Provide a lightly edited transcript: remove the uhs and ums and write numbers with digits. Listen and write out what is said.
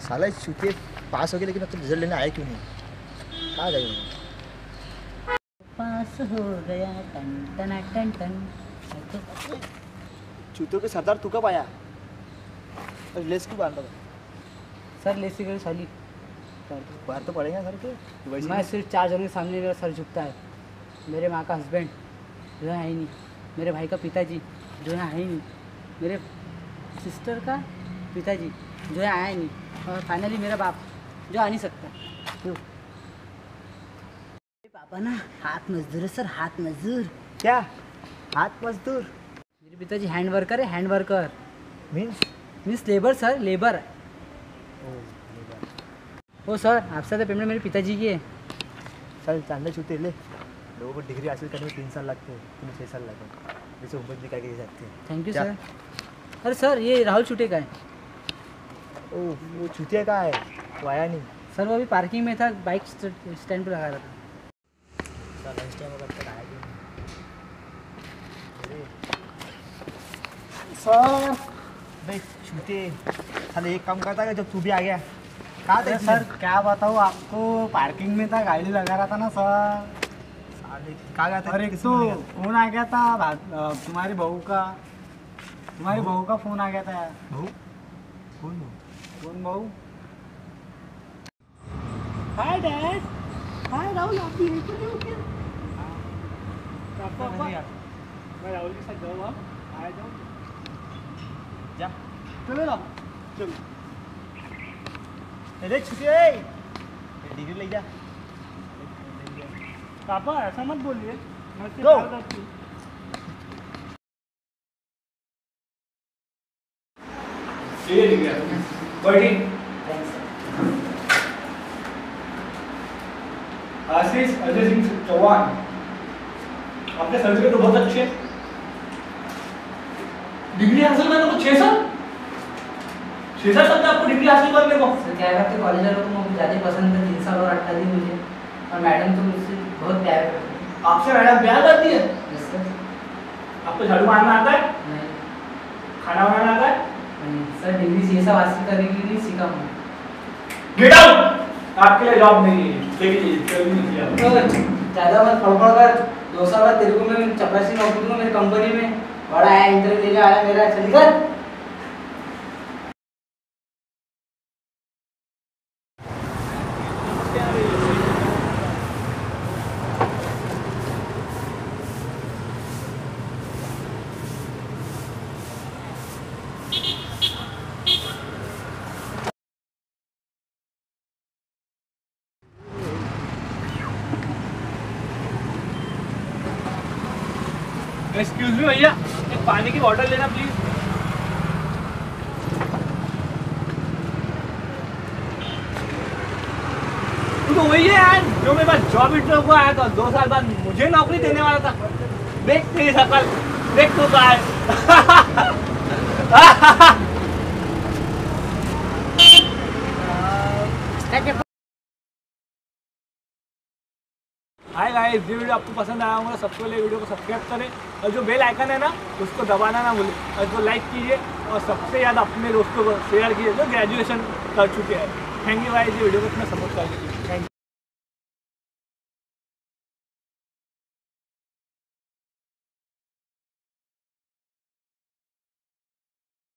साला चूते पास हो गए लेकिन अब तक रिजल्ट लेने आया क्यों नहीं? कहाँ गए वो? पास हो गया टन टन टन टन। चूतों के सरदार तू कब आया? और लेस क्यों बांधा? सर लेसी गई साली। बाहर तो पड़ेगा सर के वैसे मैं सिर्फ 4 जनों के सामने मेरा सर झुकता है। मेरे माँ का हस्बैंड जो है ही नहीं, मेरे भाई का पिताजी जो है ही नहीं, मेरे सिस्टर का पिताजी जो है आया ही नहीं, और फाइनली मेरा बाप जो आ नहीं सकता। क्यों? पापा ना हाथ मजदूर है सर, हाथ मजदूर। क्या हाथ मजदूर? मेरे पिताजी हैंड वर्कर है, hand worker means labour sir, labour. ओ सर आपसे तो पेमेंट मेरे पिताजी की है। चल चांदे चूते ले, लोगों को डिग्री हासिल करने में 3 साल लगते हैं, तुम्हें 6 साल लगे, जैसे उम्मीद निकाल के दे सकते हैं। Thank you sir. अरे सर ये राहुल चूटे का है। ओह वो चूतिया का है, वो आया नहीं सर। वो अभी पार्किंग में था, बाइक स्टैंड पे लगा रहा था। सर लंच टाइम होगा तक आया क्यों नहीं? सर भाई चूते साले एक काम करता है जब तू भी आ गया। कहाँ था सर क्या बताऊँ आपको, पार्किंग में था, गाड़ी लगा रहा था ना सर। कहाँ गया था? और एक तो फोन आ गया था तुम्हारी बहू का, तुम्हारी बहू का फोन आ गया था यार। बहू? कौन बहू? कौन बहू? Hi dad. हाय राहुल, आप भी यहीं पर हो क्या? पापा मैं राहुल के साथ जाऊँ, आप आ जाओ। जा चलो ना, चलो। अरे छुटे डिग्री ले जा। पापा ऐसा मत बोलिए, मैं उससे Go. प्यार करती हूँ। ये ठीक है बड़ी आशीष अजय सिंह चौहान, आपके सर्टिफिकेट तो बहुत अच्छे हैं। डिग्री हासिल करने को 6 साल, 6 साल लगता है आपको डिग्री हासिल करने को? सर क्या है आपके कॉलेज वालों को मुझे ज़्यादा पसंद है, 3 साल और 8 दिन मुझे, और मैडम तो मुझसे बहुत प्यार करती है। आपसे मैडम प्यार करती है? Yes sir. आपको झाड़ू मारना आता है? नहीं खाना बनाना आता है? नहीं सर, डिग्री ये सब हासिल करने के लिए सीखा हूँ। गेट आउट, आपके लिए जॉब नहीं है, देखिए कभी नहीं किया। तो ज़्यादा मत फड़फड़ कर, 2 साल बाद तेरे को मैं चपरासी नौकरी दूंगा मेरी कंपनी में, बड़ा है इंटरव्यू देने आया मेरा, चल कर। एक्सक्यूज मी भैया, एक पानी की बॉटल लेना प्लीज। तू तो वही है यार जो मेरे पास जॉब इंटरव्यू को आया था 2 साल बाद, मुझे नौकरी देने वाला था। देख तेरी शकल, देख तू कहाँ है। हाय गाइस, ये वीडियो आपको पसंद आया होगा, सबसे पहले वीडियो को सब्सक्राइब करें और जो बेल आइकन है ना उसको दबाना ना भूलें, और जो लाइक कीजिए और सबसे ज़्यादा अपने दोस्तों को शेयर कीजिए जो ग्रेजुएशन कर चुके हैं। थैंक यू गाइस, ये वीडियो को इतना सपोर्ट करने के लिए। Thank you.